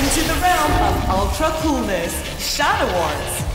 into the realm of ultra coolness, Shot Awards.